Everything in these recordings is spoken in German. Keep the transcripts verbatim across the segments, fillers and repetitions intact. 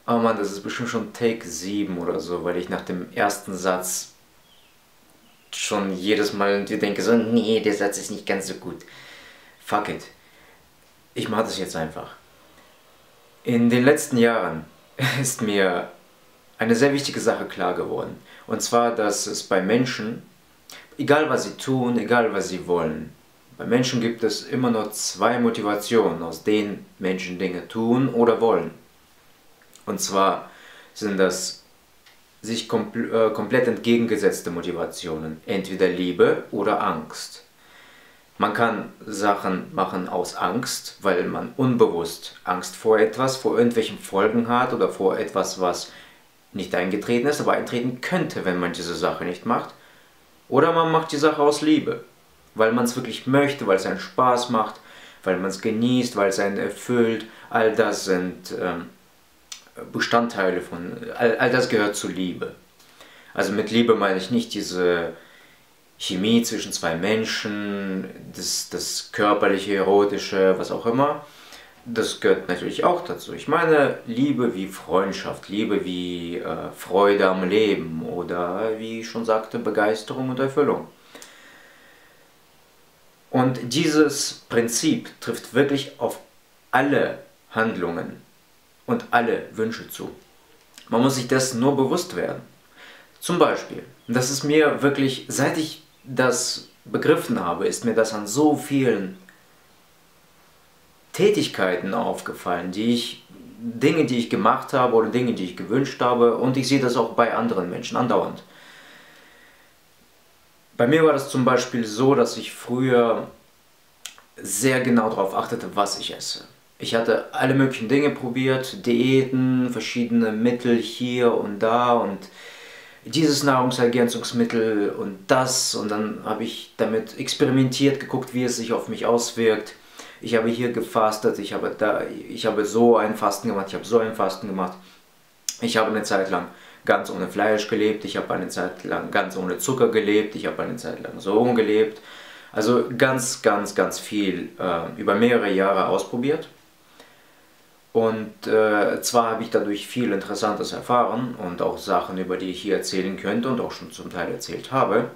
Oh Mann, das ist bestimmt schon Take sieben oder so, weil ich nach dem ersten Satz schon jedes Mal irgendwie denke so, nee, der Satz ist nicht ganz so gut. Fuck it. Ich mache das jetzt einfach. In den letzten Jahren ist mir eine sehr wichtige Sache klar geworden. Und zwar, dass es bei Menschen, egal was sie tun, egal was sie wollen, bei Menschen gibt es immer nur zwei Motivationen, aus denen Menschen Dinge tun oder wollen. Und zwar sind das sich kompl äh, komplett entgegengesetzte Motivationen, entweder Liebe oder Angst. Man kann Sachen machen aus Angst, weil man unbewusst Angst vor etwas, vor irgendwelchen Folgen hat oder vor etwas, was nicht eingetreten ist, aber eintreten könnte, wenn man diese Sache nicht macht. Oder man macht die Sache aus Liebe, weil man es wirklich möchte, weil es einen Spaß macht, weil man es genießt, weil es einen erfüllt. All das sind ähm, Bestandteile von, all, all das gehört zu Liebe. Also mit Liebe meine ich nicht diese Chemie zwischen zwei Menschen, das, das körperliche, erotische, was auch immer. Das gehört natürlich auch dazu. Ich meine Liebe wie Freundschaft, Liebe wie äh, Freude am Leben oder wie ich schon sagte, Begeisterung und Erfüllung. Und dieses Prinzip trifft wirklich auf alle Handlungen und alle Wünsche zu. Man muss sich dessen nur bewusst werden. Zum Beispiel, das ist mir wirklich, seit ich das begriffen habe, ist mir das an so vielen Tätigkeiten aufgefallen, die ich, Dinge, die ich gemacht habe oder Dinge, die ich gewünscht habe, und ich sehe das auch bei anderen Menschen andauernd. Bei mir war das zum Beispiel so, dass ich früher sehr genau darauf achtete, was ich esse. Ich hatte alle möglichen Dinge probiert, Diäten, verschiedene Mittel hier und da und dieses Nahrungsergänzungsmittel und das, und dann habe ich damit experimentiert, geguckt, wie es sich auf mich auswirkt. Ich habe hier gefastet, ich habe, da, ich habe so ein Fasten gemacht, ich habe so ein Fasten gemacht. Ich habe eine Zeit lang ganz ohne Fleisch gelebt, ich habe eine Zeit lang ganz ohne Zucker gelebt, ich habe eine Zeit lang so gelebt. Also ganz, ganz, ganz viel äh, über mehrere Jahre ausprobiert. Und äh, zwar habe ich dadurch viel Interessantes erfahren und auch Sachen, über die ich hier erzählen könnte und auch schon zum Teil erzählt habe.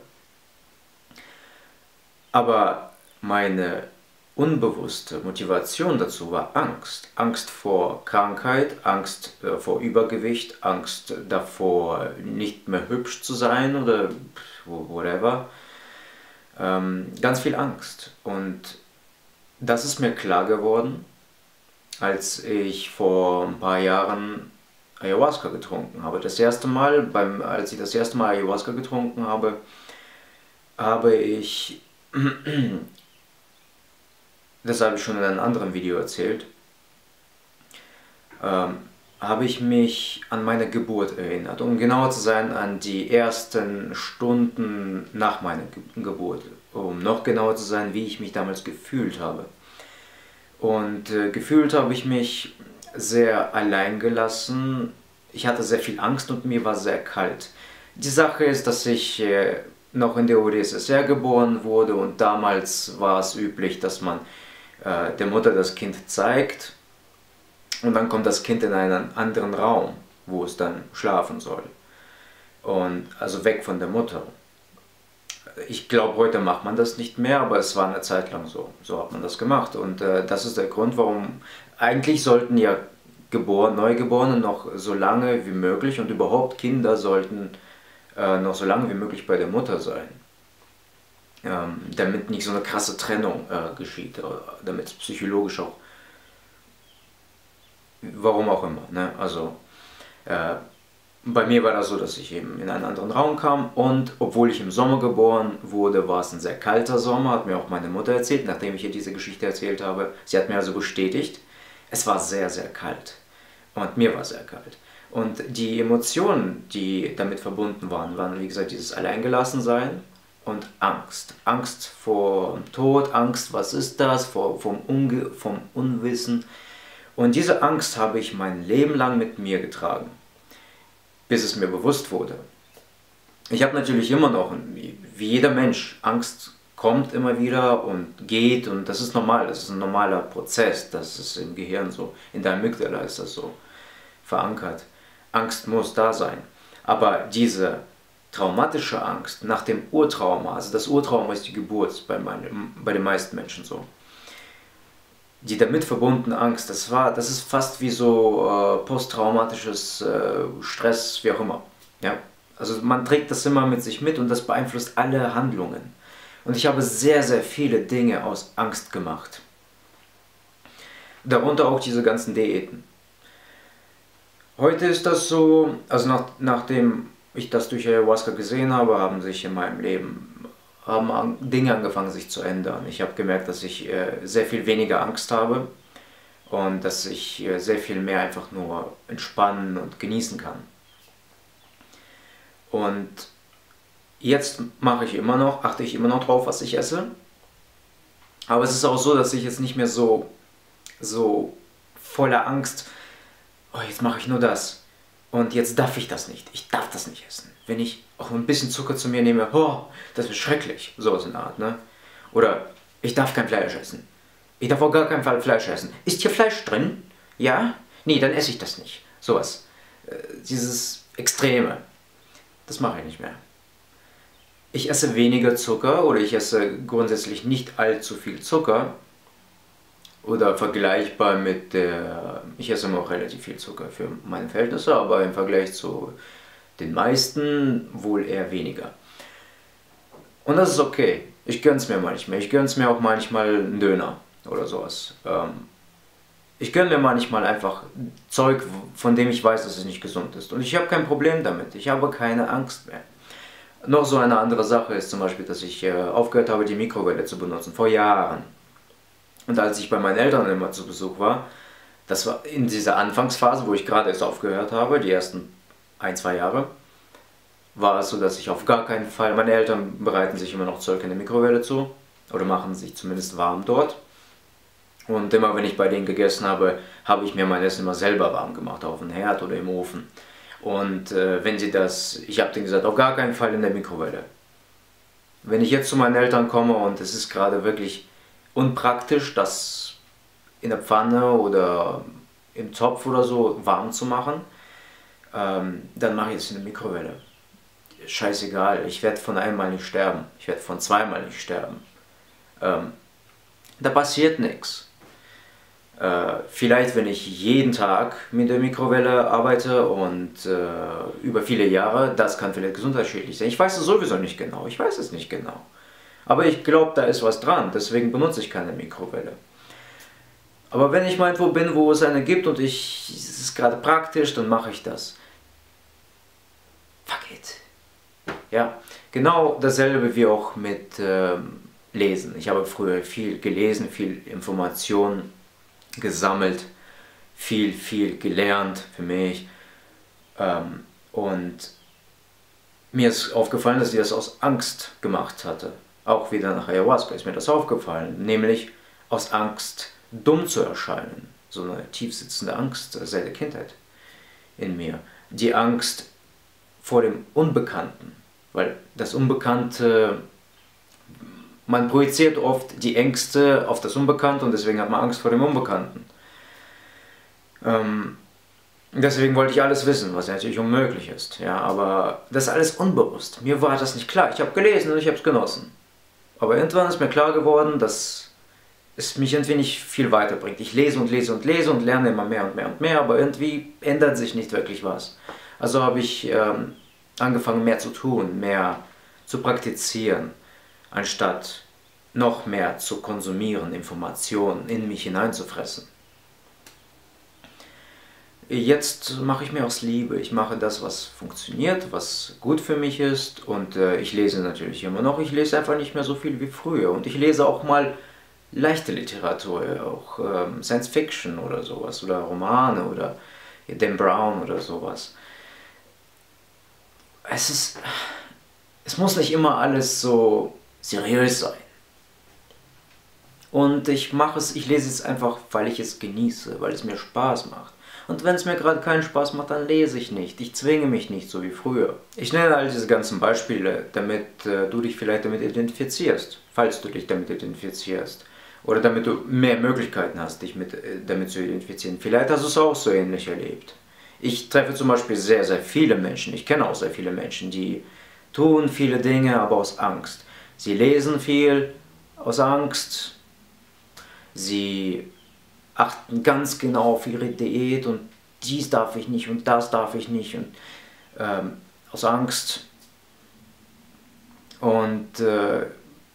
Aber meine unbewusste Motivation dazu war Angst. Angst vor Krankheit, Angst äh, vor Übergewicht, Angst davor, nicht mehr hübsch zu sein oder whatever. Ähm, ganz viel Angst. Und das ist mir klar geworden, als ich vor ein paar Jahren Ayahuasca getrunken habe. Das erste Mal, beim, als ich das erste Mal Ayahuasca getrunken habe, habe ich, das habe ich schon in einem anderen Video erzählt, ähm, habe ich mich an meine Geburt erinnert. Um genauer zu sein, an die ersten Stunden nach meiner Ge Geburt. Um noch genauer zu sein, wie ich mich damals gefühlt habe. Und äh, gefühlt habe ich mich sehr alleingelassen. Ich hatte sehr viel Angst und mir war sehr kalt. Die Sache ist, dass ich äh, noch in der U d S S R geboren wurde und damals war es üblich, dass man äh, der Mutter das Kind zeigt und dann kommt das Kind in einen anderen Raum, wo es dann schlafen soll. Und also weg von der Mutter. Ich glaube, heute macht man das nicht mehr, aber es war eine Zeit lang so. So hat man das gemacht. Und äh, das ist der Grund, warum eigentlich sollten ja geboren, Neugeborene noch so lange wie möglich und überhaupt Kinder sollten äh, noch so lange wie möglich bei der Mutter sein. Ähm, damit nicht so eine krasse Trennung äh, geschieht, äh, damit es psychologisch auch, warum auch immer, ne? Also, äh, bei mir war das so, dass ich eben in einen anderen Raum kam und obwohl ich im Sommer geboren wurde, war es ein sehr kalter Sommer, hat mir auch meine Mutter erzählt, nachdem ich ihr diese Geschichte erzählt habe. Sie hat mir also bestätigt, es war sehr, sehr kalt und mir war sehr kalt. Und die Emotionen, die damit verbunden waren, waren wie gesagt dieses Alleingelassensein und Angst. Angst vor dem Tod, Angst, was ist das, vor, vom, Unge vom Unwissen. Und diese Angst habe ich mein Leben lang mit mir getragen, bis es mir bewusst wurde. Ich habe natürlich immer noch, wie jeder Mensch, Angst kommt immer wieder und geht und das ist normal, das ist ein normaler Prozess, das ist im Gehirn so, in der Amygdala ist das so. verankert. Angst muss da sein. Aber diese traumatische Angst nach dem Urtrauma, also das Urtrauma ist die Geburt bei, meinen, bei den meisten Menschen so. Die damit verbundene Angst, das war, das ist fast wie so äh, posttraumatisches äh, Stress, wie auch immer. Ja? Also man trägt das immer mit sich mit und das beeinflusst alle Handlungen. Und ich habe sehr, sehr viele Dinge aus Angst gemacht. Darunter auch diese ganzen Diäten. Heute ist das so, also nach, nachdem ich das durch Ayahuasca gesehen habe, haben sich in meinem Leben haben Dinge angefangen sich zu ändern. Ich habe gemerkt, dass ich äh, sehr viel weniger Angst habe und dass ich äh, sehr viel mehr einfach nur entspannen und genießen kann. Und jetzt mache ich immer noch, achte ich immer noch drauf, was ich esse. Aber es ist auch so, dass ich jetzt nicht mehr so, so voller Angst, oh, jetzt mache ich nur das und jetzt darf ich das nicht. Ich darf das nicht essen. Wenn ich auch ein bisschen Zucker zu mir nehme, oh, das ist schrecklich, so in der Art, ne? Oder ich darf kein Fleisch essen. Ich darf auf gar keinen Fall Fleisch essen. Ist hier Fleisch drin? Ja? Nee, dann esse ich das nicht. Sowas. Äh, dieses Extreme. Das mache ich nicht mehr. Ich esse weniger Zucker oder ich esse grundsätzlich nicht allzu viel Zucker. Oder vergleichbar mit der... Ich esse immer auch relativ viel Zucker für meine Verhältnisse, aber im Vergleich zu den meisten wohl eher weniger. Und das ist okay. Ich gönn's mir manchmal. Ich gönn's mir auch manchmal einen Döner oder sowas. Ähm, ich gönne mir manchmal einfach Zeug, von dem ich weiß, dass es nicht gesund ist. Und ich habe kein Problem damit. Ich habe keine Angst mehr. Noch so eine andere Sache ist zum Beispiel, dass ich äh, aufgehört habe, die Mikrowelle zu benutzen. Vor Jahren. Und als ich bei meinen Eltern immer zu Besuch war, das war in dieser Anfangsphase, wo ich gerade erst aufgehört habe, die ersten ein, zwei Jahre, war es so, dass ich auf gar keinen Fall, meine Eltern bereiten sich immer noch Zeug in der Mikrowelle zu, oder machen sich zumindest warm dort. Und immer wenn ich bei denen gegessen habe, habe ich mir mein Essen immer selber warm gemacht, auf dem Herd oder im Ofen. Und äh, wenn sie das, ich habe denen gesagt, auf gar keinen Fall in der Mikrowelle. Wenn ich jetzt zu meinen Eltern komme und es ist gerade wirklich unpraktisch, das in der Pfanne oder im Topf oder so warm zu machen, ähm, dann mache ich es in der Mikrowelle. Scheißegal, ich werde von einmal nicht sterben, ich werde von zweimal nicht sterben. Ähm, da passiert nichts. Äh, vielleicht, wenn ich jeden Tag mit der Mikrowelle arbeite und äh, über viele Jahre, das kann vielleicht gesundheitsschädlich sein. Ich weiß es sowieso nicht genau, ich weiß es nicht genau. Aber ich glaube, da ist was dran, deswegen benutze ich keine Mikrowelle. Aber wenn ich mal irgendwo bin, wo es eine gibt und ich, es ist gerade praktisch, dann mache ich das. Fuck it. Ja, genau dasselbe wie auch mit ähm, Lesen. Ich habe früher viel gelesen, viel Informationen gesammelt, viel, viel gelernt für mich. Ähm, und mir ist aufgefallen, dass ich das aus Angst gemacht hatte. Auch wieder nach Ayahuasca ist mir das aufgefallen, nämlich aus Angst, dumm zu erscheinen. So eine tiefsitzende Angst seit der Kindheit in mir. Die Angst vor dem Unbekannten, weil das Unbekannte, man projiziert oft die Ängste auf das Unbekannte und deswegen hat man Angst vor dem Unbekannten. Ähm, deswegen wollte ich alles wissen, was natürlich unmöglich ist. Ja, aber das ist alles unbewusst. Mir war das nicht klar. Ich habe gelesen und ich habe es genossen. Aber irgendwann ist mir klar geworden, dass es mich irgendwie nicht viel weiterbringt. Ich lese und lese und lese und lerne immer mehr und mehr und mehr, aber irgendwie ändert sich nicht wirklich was. Also habe ich ähm, angefangen, mehr zu tun, mehr zu praktizieren, anstatt noch mehr zu konsumieren, Informationen in mich hineinzufressen. Jetzt mache ich mir aus Liebe. Ich mache das, was funktioniert, was gut für mich ist und äh, ich lese natürlich immer noch. Ich lese einfach nicht mehr so viel wie früher und ich lese auch mal leichte Literatur, auch ähm, Science Fiction oder sowas oder Romane oder Dan Brown oder sowas. Es ist, es muss nicht immer alles so seriös sein. Und ich mache es, ich lese es einfach, weil ich es genieße, weil es mir Spaß macht. Und wenn es mir gerade keinen Spaß macht, dann lese ich nicht. Ich zwinge mich nicht, so wie früher. Ich nenne all diese ganzen Beispiele, damit äh, du dich vielleicht damit identifizierst, falls du dich damit identifizierst. Oder damit du mehr Möglichkeiten hast, dich mit, äh, damit zu identifizieren. Vielleicht hast du es auch so ähnlich erlebt. Ich treffe zum Beispiel sehr, sehr viele Menschen, ich kenne auch sehr viele Menschen, die tun viele Dinge, aber aus Angst. Sie lesen viel aus Angst, sie achten ganz genau auf ihre Diät und dies darf ich nicht und das darf ich nicht und ähm, aus Angst. Und äh,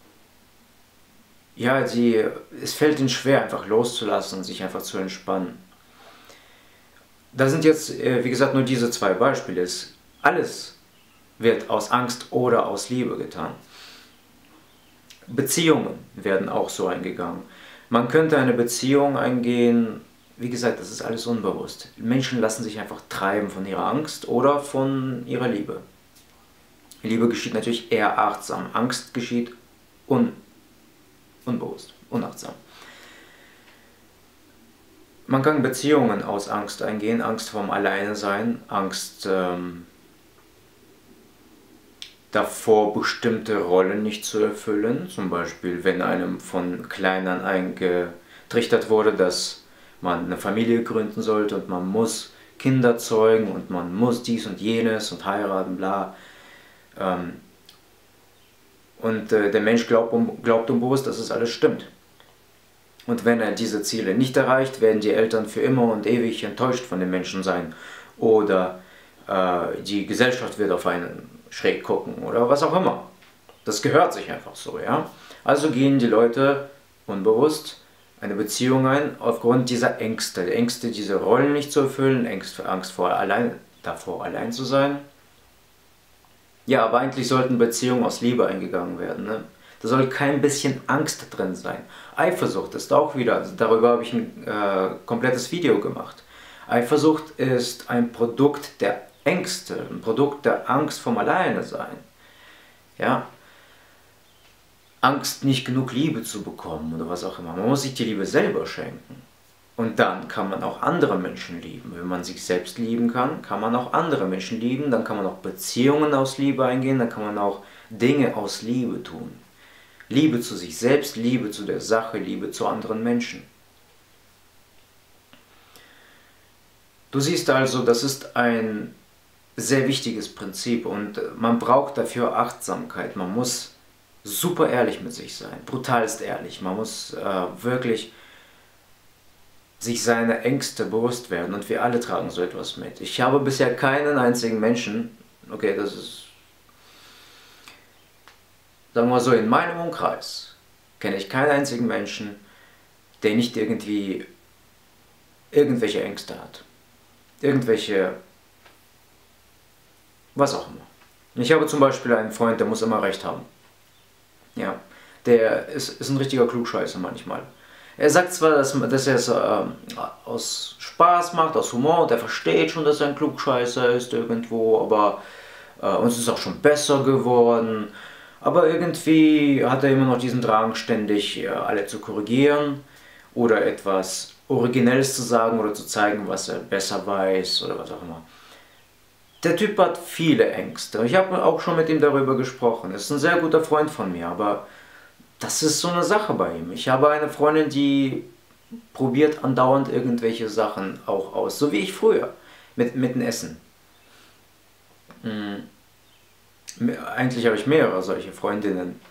ja, sie, es fällt ihnen schwer, einfach loszulassen und sich einfach zu entspannen. Da sind jetzt, äh, wie gesagt, nur diese zwei Beispiele. Alles wird aus Angst oder aus Liebe getan. Beziehungen werden auch so eingegangen. Man könnte eine Beziehung eingehen, wie gesagt, das ist alles unbewusst. Menschen lassen sich einfach treiben von ihrer Angst oder von ihrer Liebe. Liebe geschieht natürlich eher achtsam, Angst geschieht un unbewusst, unachtsam. Man kann Beziehungen aus Angst eingehen, Angst vorm Alleinesein, Angst ähm, davor, bestimmte Rollen nicht zu erfüllen. Zum Beispiel, wenn einem von klein an eingetrichtert wurde, dass man eine Familie gründen sollte und man muss Kinder zeugen und man muss dies und jenes und heiraten, bla. Ähm, und äh, der Mensch glaubt, um, glaubt unbewusst, dass es alles stimmt. Und wenn er diese Ziele nicht erreicht, werden die Eltern für immer und ewig enttäuscht von den Menschen sein. Oder äh, die Gesellschaft wird auf einen schräg gucken oder was auch immer. Das gehört sich einfach so, ja. Also gehen die Leute unbewusst eine Beziehung ein aufgrund dieser Ängste. Ängste, diese Rollen nicht zu erfüllen, Angst, Angst vor allein, davor allein zu sein. Ja, aber eigentlich sollten Beziehungen aus Liebe eingegangen werden, ne? Da soll kein bisschen Angst drin sein. Eifersucht ist auch wieder, also darüber habe ich ein äh, komplettes Video gemacht. Eifersucht ist ein Produkt der Ängste, ein Produkt der Angst vom Alleinesein. Ja? Angst, nicht genug Liebe zu bekommen oder was auch immer. Man muss sich die Liebe selber schenken. Und dann kann man auch andere Menschen lieben. Wenn man sich selbst lieben kann, kann man auch andere Menschen lieben. Dann kann man auch Beziehungen aus Liebe eingehen. Dann kann man auch Dinge aus Liebe tun. Liebe zu sich selbst, Liebe zu der Sache, Liebe zu anderen Menschen. Du siehst also, das ist ein sehr wichtiges Prinzip und man braucht dafür Achtsamkeit. Man muss super ehrlich mit sich sein, brutalst ehrlich. Man muss äh, wirklich sich seiner Ängste bewusst werden und wir alle tragen so etwas mit. Ich habe bisher keinen einzigen Menschen, okay, das ist, sagen wir mal so, in meinem Umkreis kenne ich keinen einzigen Menschen, der nicht irgendwie irgendwelche Ängste hat. Irgendwelche, was auch immer. Ich habe zum Beispiel einen Freund, der muss immer recht haben. Ja, der ist, ist ein richtiger Klugscheißer manchmal. Er sagt zwar, dass, dass er es äh, aus Spaß macht, aus Humor, und er versteht schon, dass er ein Klugscheißer ist irgendwo, aber äh, uns ist auch schon besser geworden. Aber irgendwie hat er immer noch diesen Drang, ständig äh, alle zu korrigieren oder etwas Originelles zu sagen oder zu zeigen, was er besser weiß oder was auch immer. Der Typ hat viele Ängste. Ich habe auch schon mit ihm darüber gesprochen. Er ist ein sehr guter Freund von mir, aber das ist so eine Sache bei ihm. Ich habe eine Freundin, die probiert andauernd irgendwelche Sachen auch aus, so wie ich früher, mit, mit dem Essen. Hm. Eigentlich habe ich mehrere solche Freundinnen.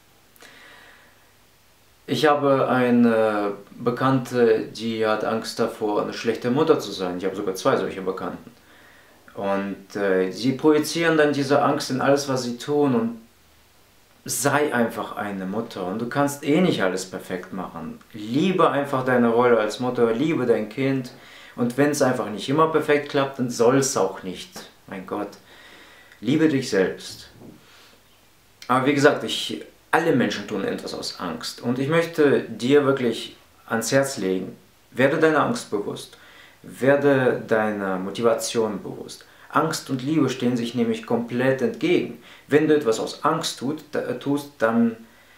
Ich habe eine Bekannte, die hat Angst davor, eine schlechte Mutter zu sein. Ich habe sogar zwei solche Bekannten. Und äh, sie projizieren dann diese Angst in alles, was sie tun, und sei einfach eine Mutter. Und du kannst eh nicht alles perfekt machen. Liebe einfach deine Rolle als Mutter, liebe dein Kind. Und wenn es einfach nicht immer perfekt klappt, dann soll es auch nicht. Mein Gott. Liebe dich selbst. Aber wie gesagt, ich, alle Menschen tun etwas aus Angst. Und ich möchte dir wirklich ans Herz legen, werde deiner Angst bewusst. Werde deiner Motivation bewusst. Angst und Liebe stehen sich nämlich komplett entgegen. Wenn du etwas aus Angst tut, da, tust, dann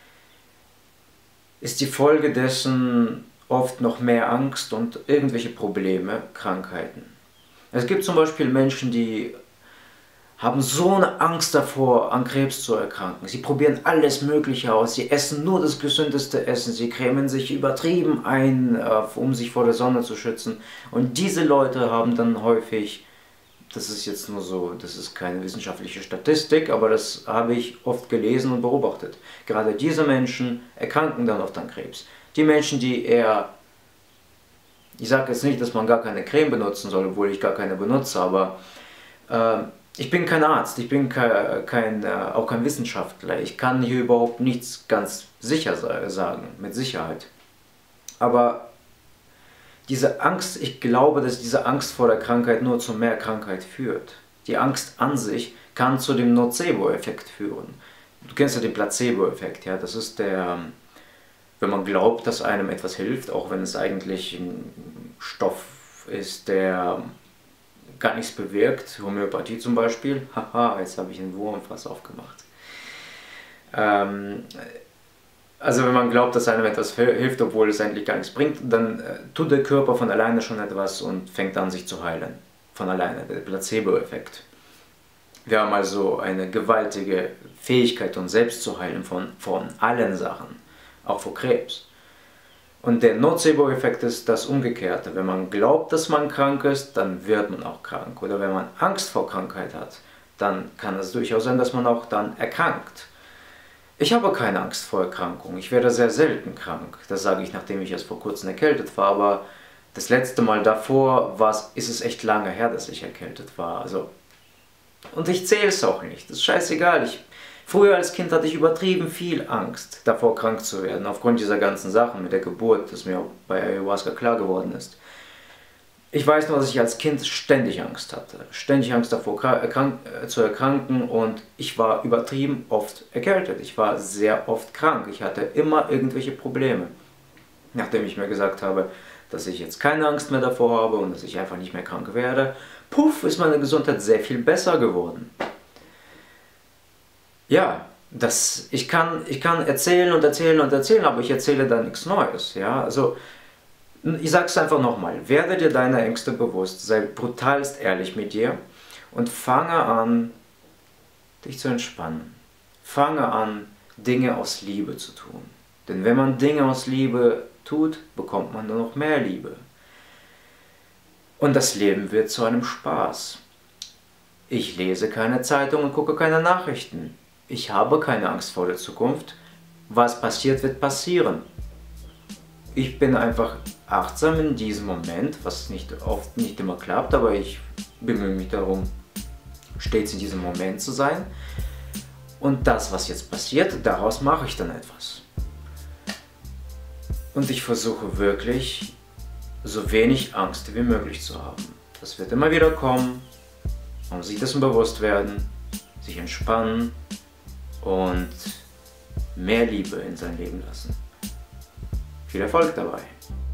ist die Folge dessen oft noch mehr Angst und irgendwelche Probleme, Krankheiten. Es gibt zum Beispiel Menschen, die haben so eine Angst davor, an Krebs zu erkranken. Sie probieren alles Mögliche aus, sie essen nur das gesündeste Essen, sie cremen sich übertrieben ein, um sich vor der Sonne zu schützen. Und diese Leute haben dann häufig das ist jetzt nur so, das ist keine wissenschaftliche Statistik, aber das habe ich oft gelesen und beobachtet. Gerade diese Menschen erkranken dann oft an Krebs. Die Menschen, die eher, ich sage jetzt nicht, dass man gar keine Creme benutzen soll, obwohl ich gar keine benutze, aber äh, ich bin kein Arzt, ich bin kein, kein, äh, auch kein Wissenschaftler. Ich kann hier überhaupt nichts ganz sicher sagen, mit Sicherheit. Aber diese Angst, ich glaube, dass diese Angst vor der Krankheit nur zu mehr Krankheit führt. Die Angst an sich kann zu dem Nocebo-Effekt führen. Du kennst ja den Placebo-Effekt, ja? Das ist der, wenn man glaubt, dass einem etwas hilft, auch wenn es eigentlich ein Stoff ist, der gar nichts bewirkt, Homöopathie zum Beispiel. Haha, jetzt habe ich einen Wurm fast aufgemacht. Ähm, Also wenn man glaubt, dass einem etwas hilft, obwohl es eigentlich gar nichts bringt, dann äh, tut der Körper von alleine schon etwas und fängt an, sich zu heilen. Von alleine, der Placebo-Effekt. Wir haben also eine gewaltige Fähigkeit, uns selbst zu heilen von, von allen Sachen, auch vor Krebs. Und der Nocebo-Effekt ist das Umgekehrte. Wenn man glaubt, dass man krank ist, dann wird man auch krank. Oder wenn man Angst vor Krankheit hat, dann kann es durchaus sein, dass man auch dann erkrankt. Ich habe keine Angst vor Erkrankung. Ich werde sehr selten krank. Das sage ich, nachdem ich erst vor kurzem erkältet war. Aber das letzte Mal davor war's, ist es echt lange her, dass ich erkältet war. Also, und ich zähle es auch nicht. Das ist scheißegal. Ich, früher als Kind hatte ich übertrieben viel Angst, davor krank zu werden. Aufgrund dieser ganzen Sachen mit der Geburt, das mir auch bei Ayahuasca klar geworden ist. Ich weiß nur, dass ich als Kind ständig Angst hatte. Ständig Angst davor erkrank, äh, zu erkranken und ich war übertrieben oft erkältet. Ich war sehr oft krank. Ich hatte immer irgendwelche Probleme. Nachdem ich mir gesagt habe, dass ich jetzt keine Angst mehr davor habe und dass ich einfach nicht mehr krank werde, puff, ist meine Gesundheit sehr viel besser geworden. Ja, das, ich, kann, ich kann erzählen und erzählen und erzählen, aber ich erzähle da nichts Neues. Ja? Also, ich sage es einfach nochmal, werde dir deiner Ängste bewusst, sei brutalst ehrlich mit dir und fange an, dich zu entspannen. Fange an, Dinge aus Liebe zu tun. Denn wenn man Dinge aus Liebe tut, bekommt man nur noch mehr Liebe. Und das Leben wird zu einem Spaß. Ich lese keine Zeitung und gucke keine Nachrichten. Ich habe keine Angst vor der Zukunft. Was passiert, wird passieren. Ich bin einfach achtsam in diesem Moment, was nicht oft nicht immer klappt, aber ich bemühe mich darum, stets in diesem Moment zu sein. Und das, was jetzt passiert, daraus mache ich dann etwas. Und ich versuche wirklich, so wenig Angst wie möglich zu haben. Das wird immer wieder kommen. Man muss sich dessen bewusst werden, sich entspannen und mehr Liebe in sein Leben lassen. Viel Erfolg dabei!